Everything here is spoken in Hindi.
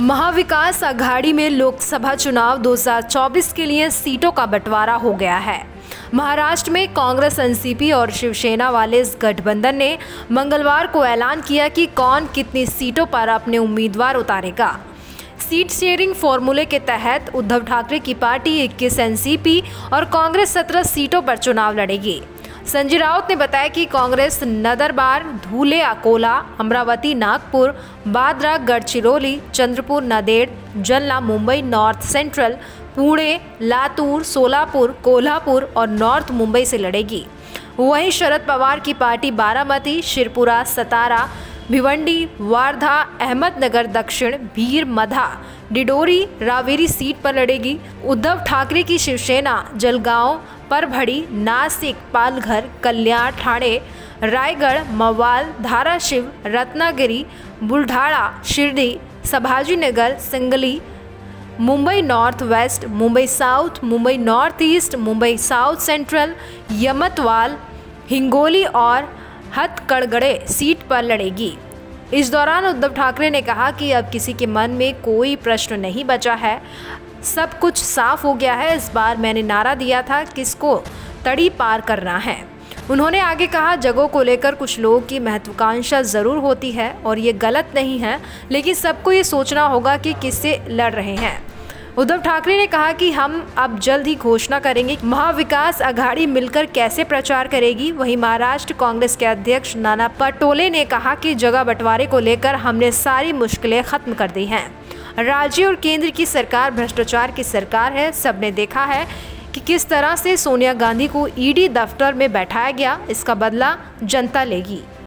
महाविकास अघाड़ी में लोकसभा चुनाव 2024 के लिए सीटों का बंटवारा हो गया है। महाराष्ट्र में कांग्रेस, एनसीपी और शिवसेना वाले इस गठबंधन ने मंगलवार को ऐलान किया कि कौन कितनी सीटों पर अपने उम्मीदवार उतारेगा। सीट शेयरिंग फॉर्मूले के तहत उद्धव ठाकरे की पार्टी 21 एनसीपी और कांग्रेस 17 सीटों पर चुनाव लड़ेगी। संजय राउत ने बताया कि कांग्रेस नंदरबार, धुले, अकोला, अमरावती, नागपुर, बांद्रा, गढ़चिरौली, चंद्रपुर, नांदेड़, जालना, मुंबई नॉर्थ सेंट्रल, पुणे, लातूर, सोलापुर, कोल्हापुर और नॉर्थ मुंबई से लड़ेगी। वहीं शरद पवार की पार्टी बारामती, शिरपुरा, सतारा, भिवंडी, वार्धा, अहमदनगर दक्षिण, भीर, मधा, डिडोरी, रावेरी सीट पर लड़ेगी। उद्धव ठाकरे की Shivsena Jalgaon, Parbhani, Nashik, Palghar, Kalyan, Thane, Raigad, Maval, Dharashiv, Ratnagiri, Buldhana, Shirdi, Sambhajinagar, Sangli, Mumbai north west, Mumbai south, Mumbai north east, Mumbai south central, यमतवाल, हिंगोली और हथकड़गड़े सीट पर लड़ेगी। इस दौरान उद्धव ठाकरे ने कहा कि अब किसी के मन में कोई प्रश्न नहीं बचा है, सब कुछ साफ हो गया है। इस बार मैंने नारा दिया था, किसको तड़ी पार करना है। उन्होंने आगे कहा, जगहों को लेकर कुछ लोगों की महत्वाकांक्षा ज़रूर होती है और ये गलत नहीं है, लेकिन सबको ये सोचना होगा कि किससे लड़ रहे हैं। उद्धव ठाकरे ने कहा कि हम अब जल्द ही घोषणा करेंगे महाविकास अघाड़ी मिलकर कैसे प्रचार करेगी। वहीं महाराष्ट्र कांग्रेस के अध्यक्ष नाना पटोले ने कहा कि जगह बंटवारे को लेकर हमने सारी मुश्किलें खत्म कर दी हैं। राज्य और केंद्र की सरकार भ्रष्टाचार की सरकार है। सबने देखा है कि किस तरह से सोनिया गांधी को ईडी दफ्तर में बैठाया गया, इसका बदला जनता लेगी।